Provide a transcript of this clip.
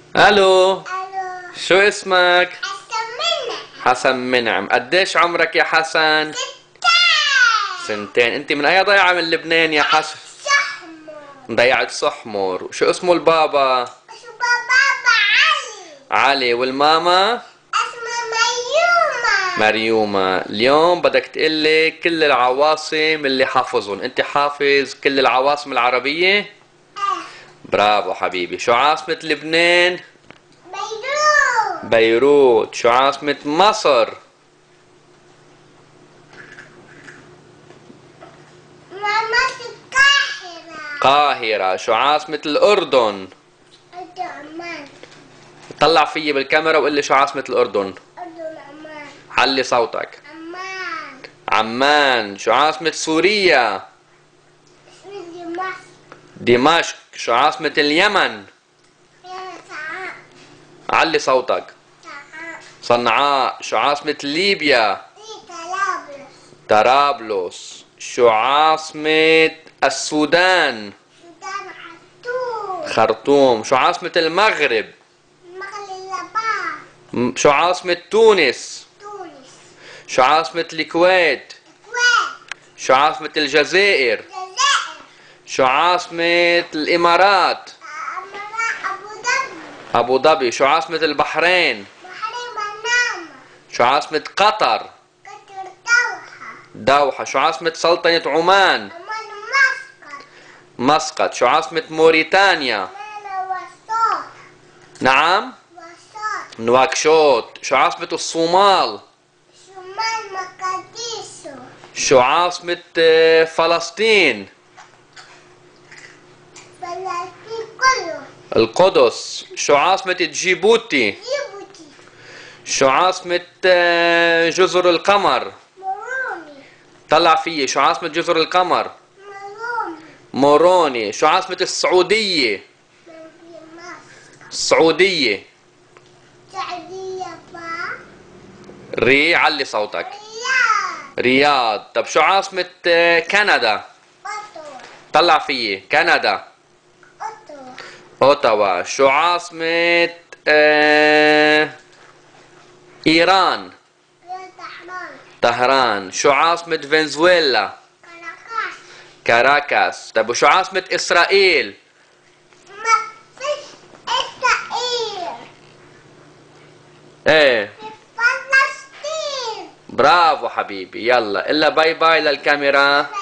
الو. الو. شو اسمك؟ حسن منى. حسن منعم. قديش عمرك يا حسن؟ 6. سنتين. انت من اي ضيعة من لبنان يا حسن؟ شحمر. ضيعة صحمر. شو اسمه البابا؟ اسمه بابا علي. علي. والماما؟ اسمه مريومة. مريومة. اليوم بدك تقلي كل العواصم اللي حافظهم. انت حافظ كل العواصم العربية؟ برافو حبيبي. شو عاصمة لبنان؟ بيروت. بيروت. شو عاصمة مصر؟ ماما القاهرة. قاهرة. شو عاصمة الأردن؟ أردن عمان. طلع فيي بالكاميرا وقول لي شو عاصمة الأردن. أردن عمان. علي صوتك. عمان. عمان. شو عاصمة سوريا؟ اسمه دمشق. دمشق. شو عاصمة اليمن؟ يا سعاء. علي صوتك. سعاء. صنعاء. شو عاصمة ليبيا؟ في طرابلس. طرابلس. شو عاصمة السودان؟ سودان خرطوم. خرطوم. شو عاصمة المغرب؟ مغرب. شو عاصمة تونس؟ تونس. شو عاصمة الكويت؟ الكويت. شو عاصمة الجزائر؟ الجزائر. شو عاصمة الإمارات؟ أبو ظبي. أبو ظبي. شو عاصمة البحرين؟ بحرين بنما. شو عاصمة قطر؟ قطر دوحة. دوحة. شو عاصمة سلطنة عمان؟ عمان مسقط. مسقط. شو عاصمة موريتانيا؟ مالا وسط. نعم؟ وسط. نواكشوط. شو عاصمة الصومال؟ شمال مقديشو. شو عاصمة فلسطين؟ فلسطين كله. القدس. شو عاصمة جيبوتي؟ جيبوتي. شو عاصمة جزر القمر؟ مروني. طلع فيي. شو عاصمة جزر القمر؟ مروني. موروني. شو عاصمة السعودية؟ السعودية. سعودية با. علي صوتك. رياض. رياض. طب شو عاصمة كندا؟ أوتوا. طلع فيي. كندا. أوتوا. اوتاوا. شو عاصمة ايران؟ طهران. طهران. شو عاصمة فنزويلا؟ كاراكاس. كاراكاس. طب وشو عاصمة اسرائيل؟ ما فيش إسرائيل. ايه. في فلسطين. برافو حبيبي. يلا الا باي باي للكاميرا.